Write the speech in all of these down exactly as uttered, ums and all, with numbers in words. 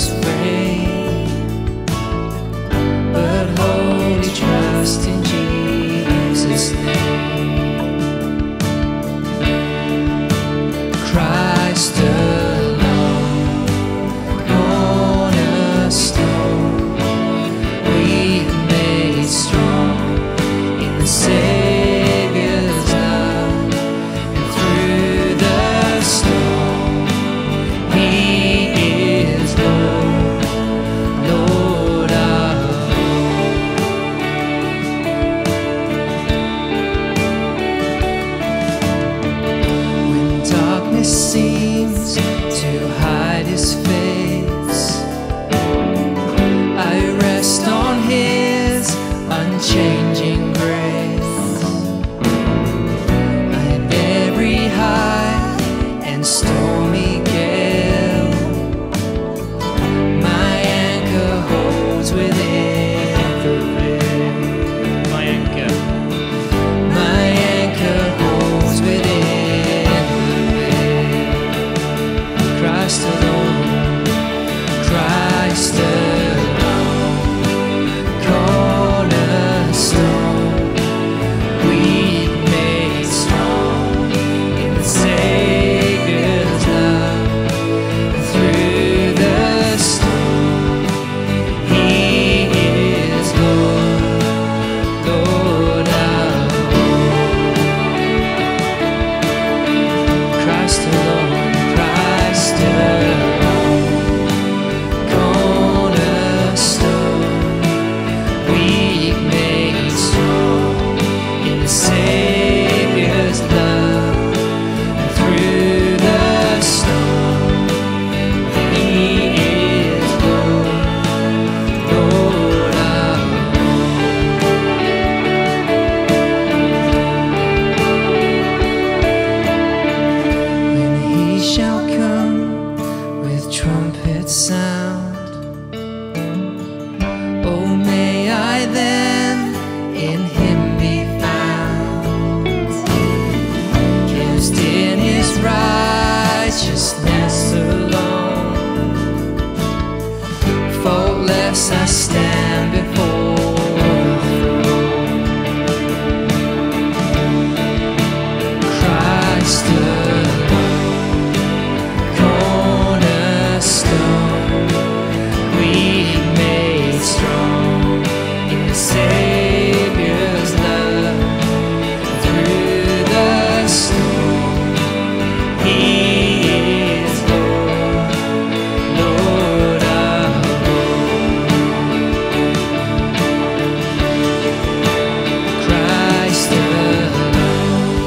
is free, but hold your trust in Jesus' name. Christ alone, cornerstone, we are made strong in the Saviour's love, and through the storm, He is Lord, Lord our Lord. When darkness seems to hide His face, I rest on His unchanging grace. And every high and stormy gale, my anchor holds within the veil. My anchor. My anchor holds within the veil. Christ alone, Christ alone, cornerstone, we made strong in the Saviour's love. Through the storm, He is Lord, Lord our Lord. Christ alone, Christ alone, cornerstone, we made strong in the Saviour's love. And through the storm, He is Lord, Lord our Lord. When He shall come with trumpet sound, oh, may I then in Him be found, cast in His righteousness alone, faultless I stand before the throne. Christ alone, cornerstone, we made strong in the Saviour's love. Through the storm, He is Lord, Lord our Lord. Christ alone,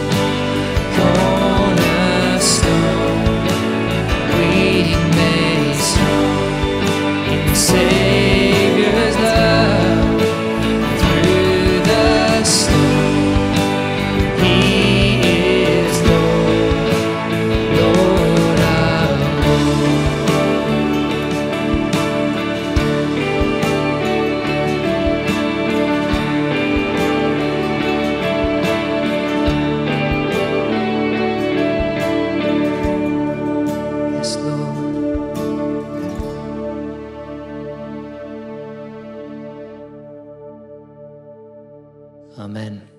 cornerstone, we made strong in the Saviour's love. Through the storm, He is Lord, Lord our Lord. Yes, Lord. Amen.